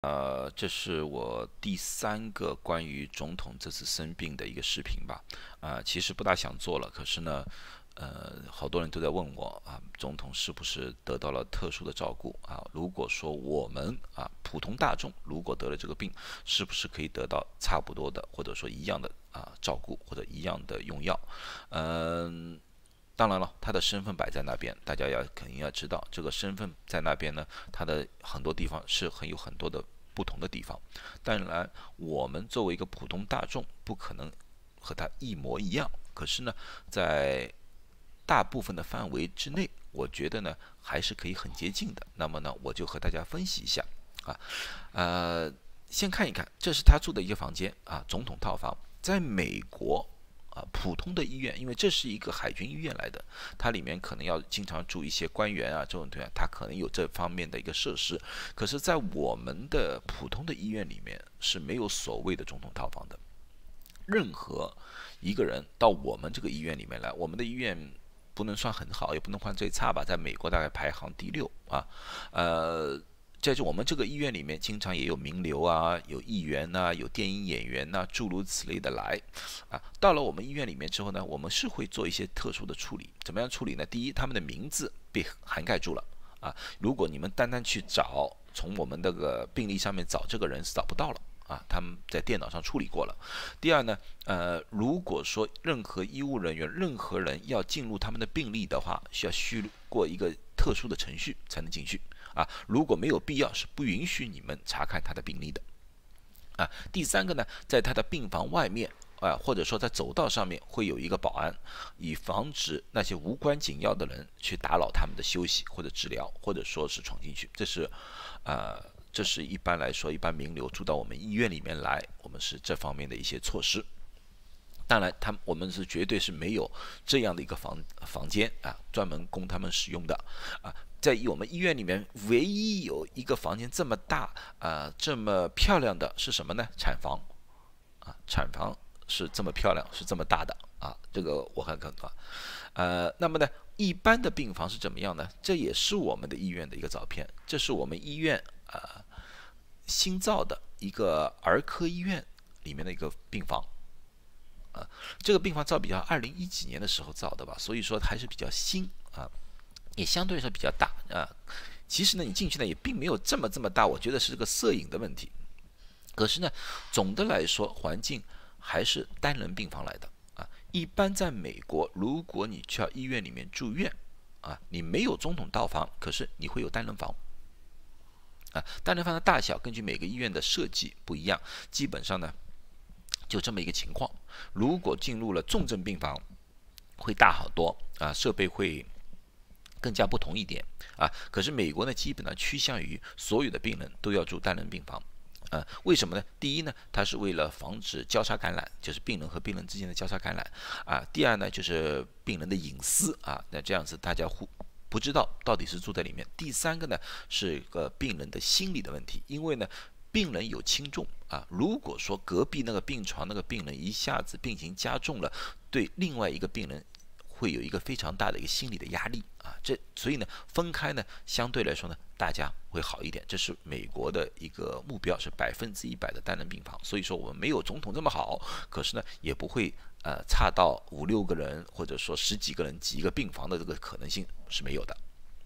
这是我第三个关于总统这次生病的一个视频吧。其实不大想做了，可是呢，好多人都在问我总统是不是得到了特殊的照顾啊？如果说我们普通大众如果得了这个病，是不是可以得到差不多的或者说一样的照顾或者一样的用药？当然了，他的身份摆在那边，大家肯定要知道，这个身份在那边呢，他的很多地方是有很多的不同的地方。当然，我们作为一个普通大众，不可能和他一模一样。可是呢，在大部分的范围之内，我觉得呢还是可以很接近的。那么呢，我就和大家分析一下啊，先看一看，这是他住的一个房间总统套房，在美国。普通的医院，因为这是一个海军医院来的，它里面可能要经常住一些官员这种对它可能有这方面的一个设施。可是，在我们的普通的医院里面是没有所谓的总统套房的。任何一个人到我们这个医院里面来，我们的医院不能算很好，也不能算最差吧，在美国大概排行第6在我们这个医院里面，经常也有名流有议员有电影演员诸如此类的来到了我们医院里面之后呢，我们是会做一些特殊的处理。怎么样处理呢？第一，他们的名字被涵盖住了如果你们单单去找，从我们那个病历上面找这个人是找不到了他们在电脑上处理过了。第二呢，如果说任何医务人员、任何人要进入他们的病历的话，需要虚过一个特殊的程序才能进去如果没有必要，是不允许你们查看他的病历的第三个呢，在他的病房外面或者说在走道上面会有一个保安，以防止那些无关紧要的人去打扰他们的休息或者治疗，或者说是闯进去。这是一般来说，一般名流住到我们医院里面来，我们是这方面的一些措施。当然，我们是绝对是没有这样的一个房间专门供他们使用的在我们医院里面，唯一有一个房间这么大这么漂亮的是什么呢？产房产房是这么漂亮，是这么大的这个我很看那么呢，一般的病房是怎么样呢？这也是我们的医院的一个照片，这是我们医院新造的一个儿科医院里面的一个病房这个病房造比较2010几年的时候造的吧，所以说还是比较新也相对来说比较大其实呢，你进去呢也并没有这么大，我觉得是个摄影的问题。可是呢，总的来说环境还是单人病房来的一般在美国，如果你去到医院里面住院你没有总统套房，可是你会有单人房单人房的大小根据每个医院的设计不一样，基本上呢就这么一个情况。如果进入了重症病房，会大好多设备会更加不同一点可是美国呢，基本上趋向于所有的病人都要住单人病房为什么呢？第一呢，它是为了防止交叉感染，就是病人和病人之间的交叉感染第二呢，就是病人的隐私那这样子大家不知道到底是住在里面。第三个呢，是个病人的心理的问题，因为呢，病人有轻重如果说隔壁那个病床那个病人一下子病情加重了，对另外一个病人会有一个非常大的一个心理的压力所以呢，分开呢，相对来说呢，大家会好一点。这是美国的一个目标，是100%的单人病房。所以说我们没有总统这么好，可是呢，也不会差到5、6个人，或者说10几个人挤一个病房的这个可能性是没有的。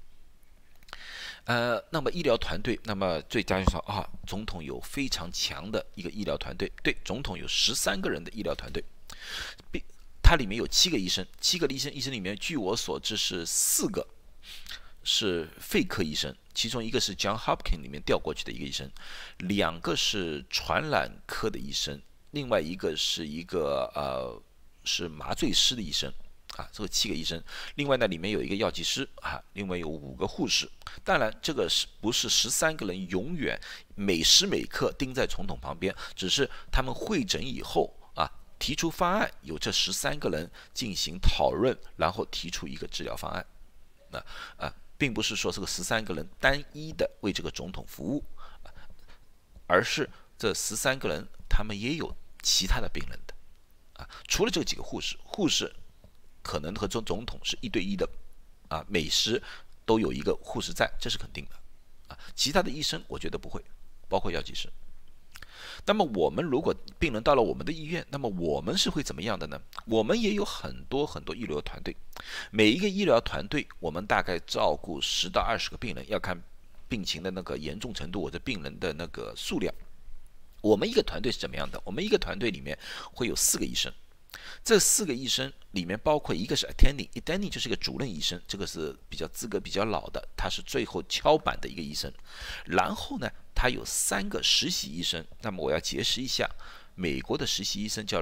那么医疗团队，那么最佳就说总统有非常强的一个医疗团队。对，总统有13个人的医疗团队，它里面有7个医生，7个医生里面，据我所知是4个是肺科医生，其中一个是 John Hopkins 里面调过去的一个医生，2个是传染科的医生，另外一个是一个是麻醉师的医生这个7个医生，另外呢里面有一个药剂师另外有5个护士。当然，这个不是13个人永远每时每刻盯在总统旁边，只是他们会诊以后提出方案，由这13个人进行讨论，然后提出一个治疗方案并不是说这个13个人单一的为这个总统服务而是这13个人他们也有其他的病人的除了这几个护士可能和总统是1对1的每时都有一个护士在，这是肯定的其他的医生我觉得不会包括药剂师。那么我们如果病人到了我们的医院，那么我们是会怎么样的呢？我们也有很多很多医疗团队，每一个医疗团队我们大概照顾10到20个病人，要看病情的那个严重程度或者病人的那个数量。我们一个团队是怎么样的？我们一个团队里面会有4个医生，这4个医生里面包括一个是 attending 就是一个主任医生，这个是资格比较老的，他是最后敲板的一个医生。然后呢，他有3个实习医生。那么我要解释一下，美国的实习医生叫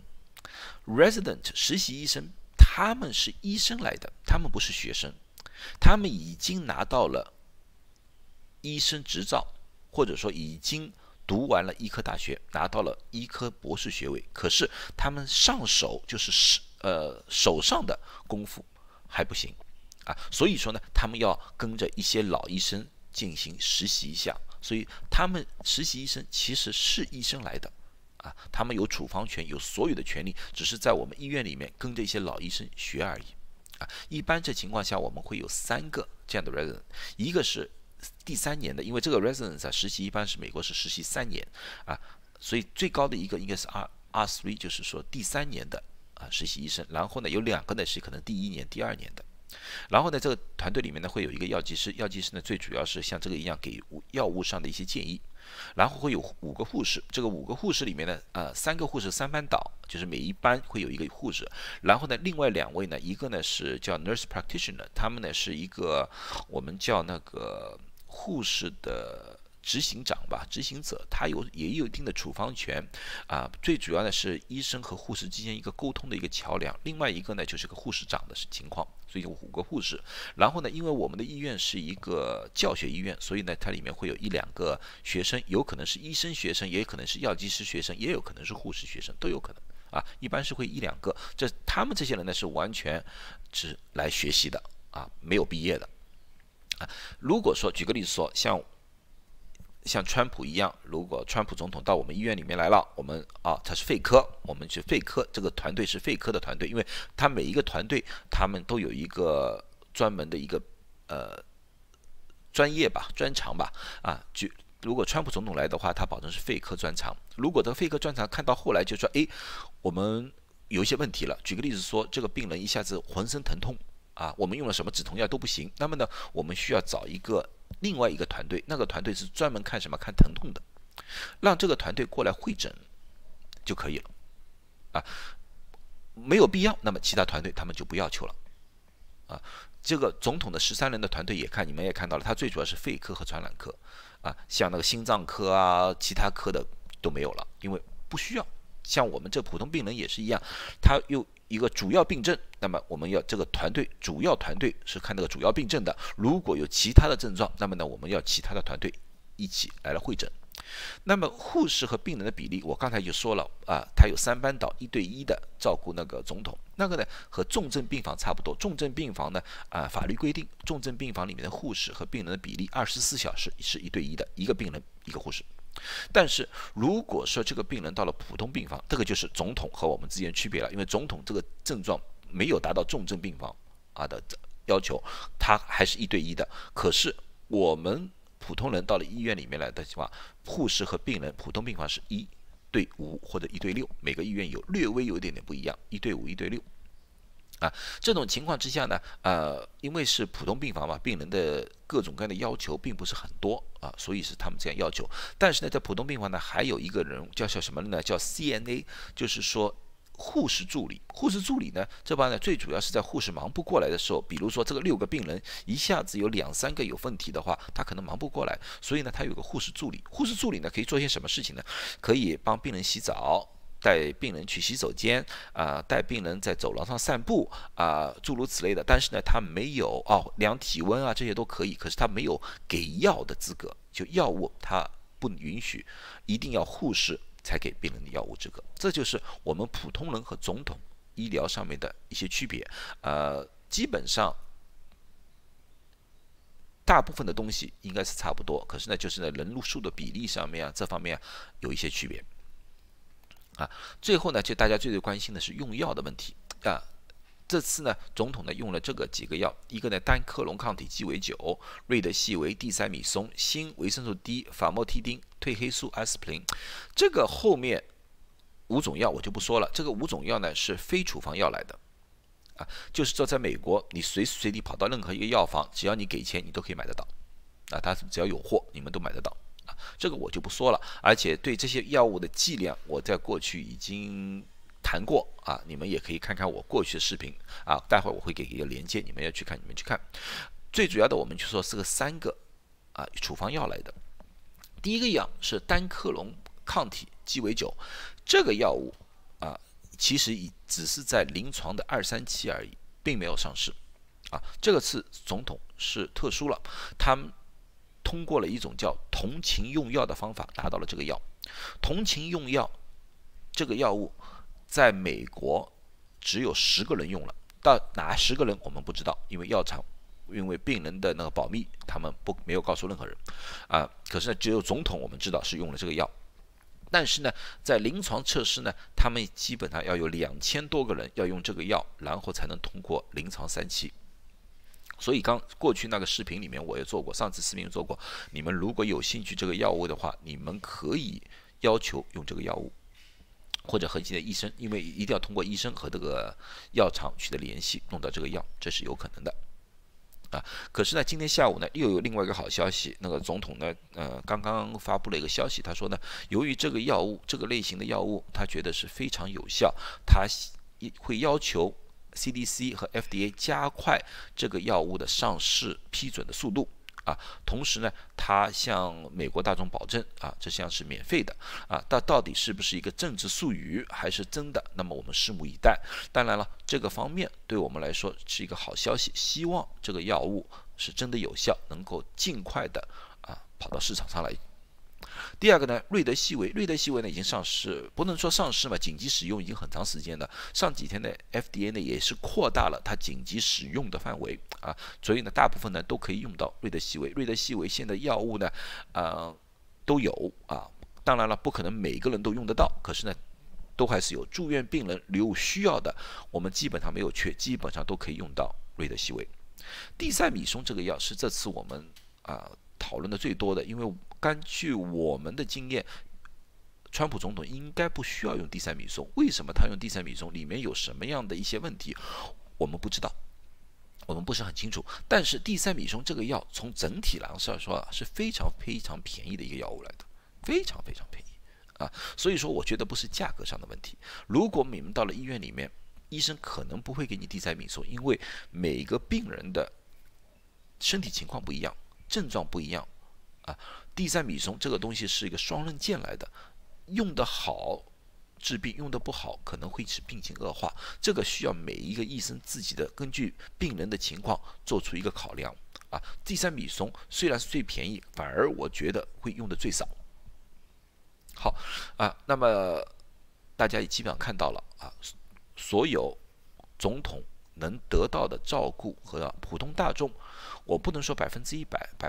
resident 实习医生，他们是医生来的，他们不是学生，他们已经拿到了医生执照，或者说已经读完了医科大学，拿到了医科博士学位，可是他们上手就是手上的功夫还不行啊，所以说呢，他们要跟着一些老医生进行实习一下，所以他们实习医生其实是医生来的啊，他们有处方权，有所有的权利，只是在我们医院里面跟着一些老医生学而已啊。一般这情况下，我们会有3个这样的 resident， 一个是第3年的，因为这个 residence 实习一般是美国是实习3年啊，所以最高的一个应该是 R3， 就是说第3年的实习医生。然后呢，有2个呢是可能第1年、第2年的。然后呢，这个团队里面呢会有一个药剂师，药剂师呢最主要是像这个一样给药物上的一些建议。然后会有5个护士，这个5个护士里面呢，3个护士3班倒，就是每一班会有一个护士。然后呢，另外2位呢，一个呢是叫 nurse practitioner， 他们呢是一个我们叫那个护士的执行长吧，执行者，他也有一定的处方权啊。最主要的是医生和护士之间一个沟通的一个桥梁。另外一个呢就是个护士长的情况，所以有5个护士。然后呢，因为我们的医院是一个教学医院，所以呢它里面会有1、2个学生，有可能是医生学生，也有可能是药剂师学生，也有可能是护士学生，都有可能啊。一般是会1、2个，他们这些人呢是完全是来学习的啊，没有毕业的啊。如果说举个例子说，像川普一样，如果川普总统到我们医院里面来了，我们他是肺科，我们去肺科，这个团队是肺科的团队，因为他每一个团队他们都有一个专门的一个专业吧、专长吧啊。如果川普总统来的话，他保证是肺科专长。如果这个肺科专长看到后来就说，我们有一些问题了。举个例子说，这个病人一下子浑身疼痛啊，我们用了什么止痛药都不行，那么呢，我们需要找另外一个团队，那个团队是专门看什么？看疼痛的，让这个团队过来会诊就可以了啊。没有必要，那么其他团队他们就不要求了啊。这个总统的13人的团队你们也看到了，他最主要是肺科和传染科啊，像那个心脏科啊，其他科的都没有了，因为不需要。像我们这普通病人也是一样，他有一个主要病症，那么我们要这个主要团队是看这个主要病症的。如果有其他的症状，那么呢，我们要其他的团队一起来会诊。那么护士和病人的比例，我刚才就说了啊，他有3班倒1对1的照顾那个总统，那个呢和重症病房差不多。重症病房呢法律规定，重症病房里面的护士和病人的比例24小时是1对1的，一个病人一个护士。但是如果说这个病人到了普通病房，这个就是总统和我们之间区别了，因为总统这个症状没有达到重症病房的要求，他还是1对1的。可是我们普通人到了医院里面来的话，护士和病人普通病房是1对5或者1对6，每个医院略微有一点点不一样，1对5、1对6。这种情况之下呢，因为是普通病房嘛，病人的各种各样的要求并不是很多啊，所以是他们这样要求。但是呢，在普通病房呢，还有一个人叫什么呢？叫 CNA， 就是说护士助理。护士助理呢，这帮呢最主要是在护士忙不过来的时候，比如说这个6个病人一下子有2、3个有问题的话，他可能忙不过来，所以呢，他有个护士助理。护士助理呢，可以做些什么事情呢？可以帮病人洗澡，带病人去洗手间带病人在走廊上散步诸如此类的。但是呢，他没有量体温这些都可以，可是他没有给药的资格，就药物他不允许，一定要护士才给病人的药物资格。这就是我们普通人和总统医疗上面的一些区别。基本上大部分的东西应该是差不多，可是呢，就是呢人数的比例上面这方面有一些区别。最后呢，就大家最关心的是用药的问题这次呢，总统呢用了这个几个药，一个呢单克隆抗体鸡尾酒、瑞德西韦、地塞米松、锌、维生素 D、法莫替丁、褪黑素、阿司匹林。这个后面5种药我就不说了，这个5种药呢是非处方药来的。就是说，在美国，你随时随地跑到任何一个药房，只要你给钱，你都可以买得到。它只要有货，你们都买得到。这个我就不说了。而且对这些药物的剂量，我在过去已经谈过你们也可以看看我过去的视频待会儿我会给一个连接，你们要去看，你们去看。最主要的，我们就说是3个处方药来的。第一个药是单克隆抗体鸡尾酒，这个药物其实只是在临床的2、3期而已，并没有上市这个次总统是特殊了，他通过了一种叫同情用药的方法拿到了这个药。同情用药这个药物在美国只有10个人用了，到哪10个人我们不知道，因为药厂因为病人的那个保密，他们没有告诉任何人可是呢，只有总统我们知道是用了这个药。但是呢，在临床测试呢，他们基本上要有2000多个人要用这个药，然后才能通过临床3期。所以过去那个视频里面我也做过，上次视频做过，你们如果有兴趣这个药物的话，你们可以要求用这个药物，或者和你的医生，因为一定要通过医生和这个药厂取得联系，弄到这个药，这是有可能的。可是呢，今天下午呢，又有另外一个好消息，那个总统呢，刚刚发布了一个消息，他说呢，由于这个药物，这个类型的药物，他觉得是非常有效，他会要求 CDC 和 FDA 加快这个药物的上市批准的速度同时呢，他向美国大众保证这项是免费的但到底是不是一个政治术语还是真的，那么我们拭目以待。当然了，这个方面对我们来说是一个好消息，希望这个药物是真的有效，能够尽快的跑到市场上来。第二个呢，瑞德西韦呢已经上市，不能说上市嘛，紧急使用已经很长时间了。上几天呢 FDA 呢也是扩大了它紧急使用的范围所以呢大部分呢都可以用到瑞德西韦。瑞德西韦现在药物呢都有当然了不可能每个人都用得到，可是呢都还是有住院病人有需要的，我们基本上没有缺，基本上都可以用到瑞德西韦。地塞米松这个药是这次我们讨论的最多的，因为根据我们的经验，川普总统应该不需要用地塞米松。为什么他用地塞米松？里面有什么样的一些问题，我们不知道，我们不是很清楚。但是地塞米松这个药从整体来说是非常非常便宜的一个药物来的，非常非常便宜所以说我觉得不是价格上的问题。如果你们到了医院里面，医生可能不会给你地塞米松，因为每个病人的身体情况不一样，症状不一样地塞米松这个东西是一个双刃剑来的，用得好治病，用得不好可能会使病情恶化，这个需要每一个医生自己的根据病人的情况做出一个考量地塞米松虽然是最便宜，反而我觉得会用的最少。好那么大家也基本上看到了所有总统能得到的照顾和普通大众，我不能说100%，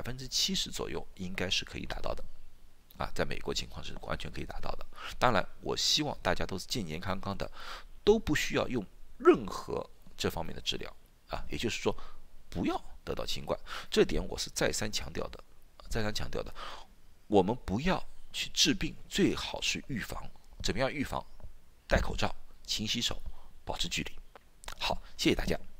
70%左右应该是可以达到的在美国情况是完全可以达到的。当然我希望大家都是健健康康的，都不需要用任何这方面的治疗也就是说不要得到新冠，这点我是再三强调的。我们不要去治病，最好是预防。怎么样预防？戴口罩，勤洗手，保持距离。好，谢谢大家。